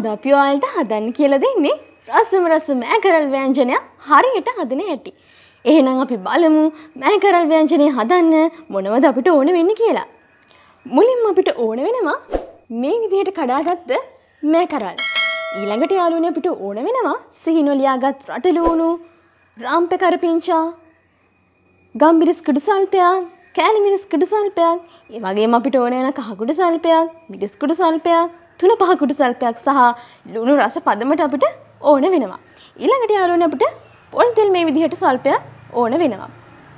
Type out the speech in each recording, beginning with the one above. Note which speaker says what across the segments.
Speaker 1: අද අපි ඔයාලට හදන්න කියලා දෙන්නේ රස මෑකරල් ව්‍යංජනය හරියට හදන හැටි. එහෙනම් අපි බලමු මෑකරල් ව්‍යංජනය හදන්න මොනවද අපිට ඕන වෙන්නේ කියලා. මුලින්ම අපිට ඕන වෙනවා මේ විදිහට කඩාගත්ත මෑකරල්. ඊළඟට යාළුවනේ අපිට ඕන වෙනවා සිහින ලියාගත් රටලුණු, රාම්පේ කරපිංචා, ගම්බිරිස් කුඩු සල්පයක්, කෑලි මිරිස් කුඩු සල්පයක්, ඒ වගේම අපිට ඕන වෙන කහ කුඩු සල්පයක්, මිරිස් කුඩු සල්පයක්, තුන පහ කුඩු සල්පයක් සහ ලුණු රස පදමට අපිට ඕන වෙනවා. ඊළඟට යාළුවනේ අපිට පොල් තෙල් මේ විදිහට සල්පයක් ඕන වෙනවා.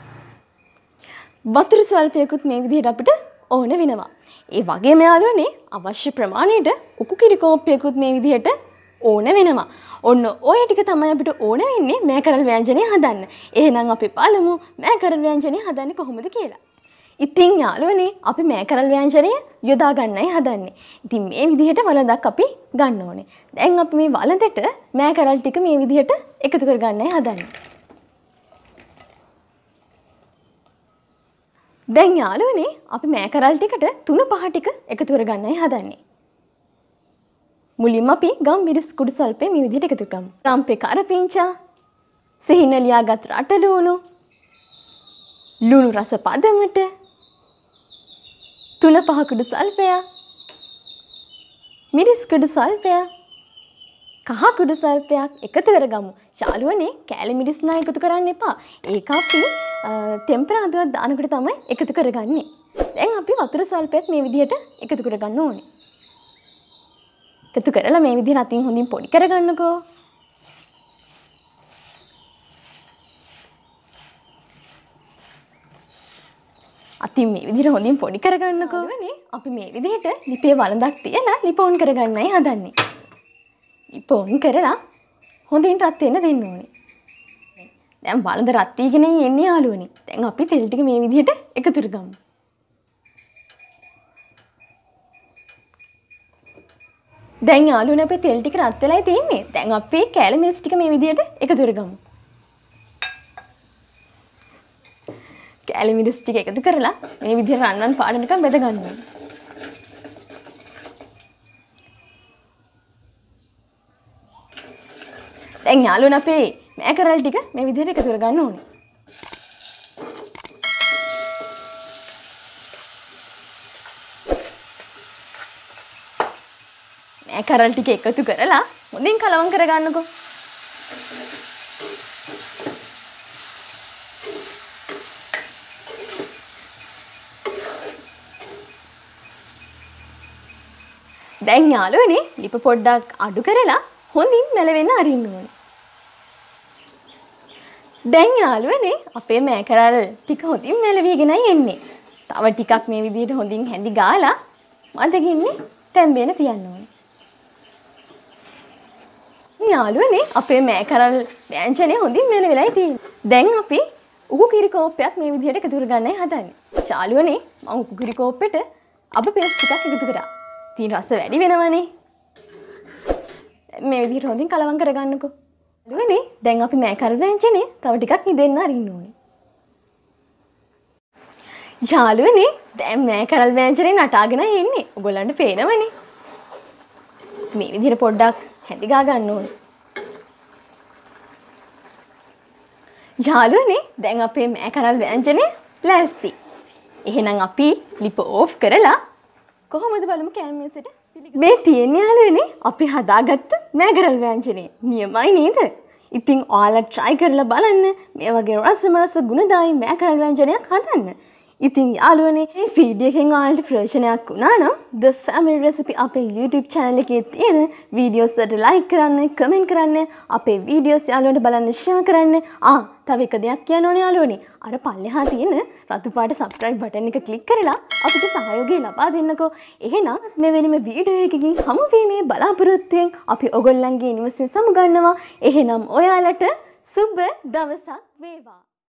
Speaker 1: වතුර සල්පයකුත් මේ විදිහට අපිට ඕන වෙනවා. ඒ වගේම යාළුවනේ අවශ්‍ය ප්‍රමාණයට උකු කිරි කෝප්පයකුත් මේ විදිහට ඕන වෙනවා. ඔන්න ඔය ටික තමයි අපිට ඕන වෙන්නේ මෑකරල් ව්‍යංජනය හදන්න. එහෙනම් අපි බලමු මෑකරල් ව්‍යංජනය හදන්නේ කොහොමද කියලා. ඉතින් යාළුවනේ අපි මෑකරල් ව්‍යංජනය යොදා ගන්නයි හදන්නේ. ඉතින් මේ විදිහට වළඳක් අපි ගන්න ඕනේ. දැන් අපි මේ වළඳට මෑකරල් ටික මේ විදිහට එකතු කර ගන්නයි හදන්නේ. දැන් යාළුවනේ අපි මෑකරල් ටිකට 3-5 ටික එකතු කර ගන්නයි හදන්නේ. මුලින්ම අපි ගම්බිරිස් කුඩු සල්පේ මේ විදිහට එකතු කරමු. රාම්පේ කරපිංචා, සිහින ලියාගත් රටලුණු, ලුණු රස පදමට, 3-5 කුඩු සල්පයක්, මිරිස් කුඩු සල්පයක්, කහ කුඩු සල්පයක් එකතු කරගමු. යාළුවනේ කෑලි මිරිස් නා එකතු කරන්න එපා. ඒක අපි ටෙම්පරාදුවක් දානකොට තමයි එකතු කරගන්නේ. දැන් අපි වතුර සල්පයක් මේ විදිහට එකතු කරගන්න ඕනේ. එකතු කරලා මේ විදිහට අතින් හොඳින් පොඩි කරගන්නකෝ. අතින් මේ විදිහට හොඳින් පොඩි කරගන්නකෝ. නේ අපි මේ විදිහට ලිපේ වළඳක් තියලා ලිප ඔන් කරගන්නයි හදන්නේ. ලිප ඔන් කරලා හොඳින් රත් වෙන්න දෙන්න ඕනේ. දැන් වළඳ රත් වීගෙන එන්නේ යාළුවනේ. දැන් අපි තෙල් ටික මේ විදිහට එකතු කරගමු. දැන් යාළුවනේ අපේ තෙල් ටික රත් වෙලායි තියෙන්නේ. දැන් අපි කෑලි මිරිස් ටික මේ විදිහට එකතු කරගමු. කෑලි මිරිස් ටික එකතු කරලා මේ විදිහට රන්වන් පාට නිකන් බෙද ගන්න ඕනේ. දැන් යාළුවනේ අපේ මෑකරල් ටික මේ විදිහට එකතු කරගන්න ඕනේ. මෑකරල් ටික එකතු කරලා හොඳින් කලවම් කරගන්නකෝ. දැන් යාළුවනේ ලිප පොඩ්ඩක් අඩු කරලා හොඳින් මැලවෙන්න අරින්න ඕනේ. දැන් යාළුවනේ අපේ මෑකරල් ටික හොඳින් මැලවිගෙනයි එන්නේ. තව ටිකක් මේ විදිහට හොඳින් හැඳි ගාලා මදකින්නේ තැම්බෙන්න තියන්න ඕනේ. යාළුවනේ අපේ මෑකරල් ව්‍යංජනය හොඳින් මැලවිලායි තියෙන්නේ. දැන් අපි උකු කිරි කෝප්පයක් මේ විදිහට එකතු කරගන්නයි හදන්නේ. යාළුවනේ මම උකු කිරි කෝප්පෙට අබ පේස්ට් ටිකක් එකතු කරා. ඉතින් රස වැඩි වෙනවනේ. මේ විදිහට හොඳින් කලවම් කරගන්නකෝ. යාළුවනේ දැන් අපි මෑකරල් ව්‍යංජනය තව ටිකක් ඉදෙන්න අරින්න ඕනේ. යාළුවනේ දැන් මෑකරල් ව්‍යංජනය නටාගෙන එන්නේ. ඔයගොල්ලන්ට පේනවනේ. මේ විදිහට පොඩ්ඩක් හැඳි ගා ගන්න ඕනේ. යාළුවනේ දැන් අපේ මෑකරල් ව්‍යංජනය ලෑස්ති. එහෙනම් අපි ලිප ඕෆ් කරලා කොහොමද බලමු කෑමේසෙට මේ තියෙන යාළුවනේ අපි හදාගත්ත මෑකරල් ව්‍යංජනය. නියමයි නේද? ඉතින් ඔයාලා try කරලා බලන්න මේ වගේ රස ගුණදායි මෑකරල් ව්‍යංජනයක් හදන්න. ඉතින් යාළුවනේ මේ වීඩියෝ එකෙන් ඔයාලට ප්‍රයෝජනයක් වුණා නම් The Family Recipe අපේ YouTube channel එකේ තියෙන වීඩියෝස් වලට like කරන්න, comment කරන්න, අපේ වීඩියෝස් යාළුවන්ට බලන්න share කරන්න. තව එක දෙයක් කියන්න ඕනේ යාළුවනේ. අර පල්ලෙහා තියෙන රතු පාට subscribe button එක click කරලා අපිට සහයෝගය ලබා දෙන්නකෝ. එහෙනම් මෙවැනිම වීඩියෝ එකකින් හමු වීමේ බලාපොරොත්තුෙන් අපි ඔයගොල්ලන්ගේ නිවසෙන් සමුගන්නවා. එහෙනම් ඔයාලට සුබ දවසක් වේවා.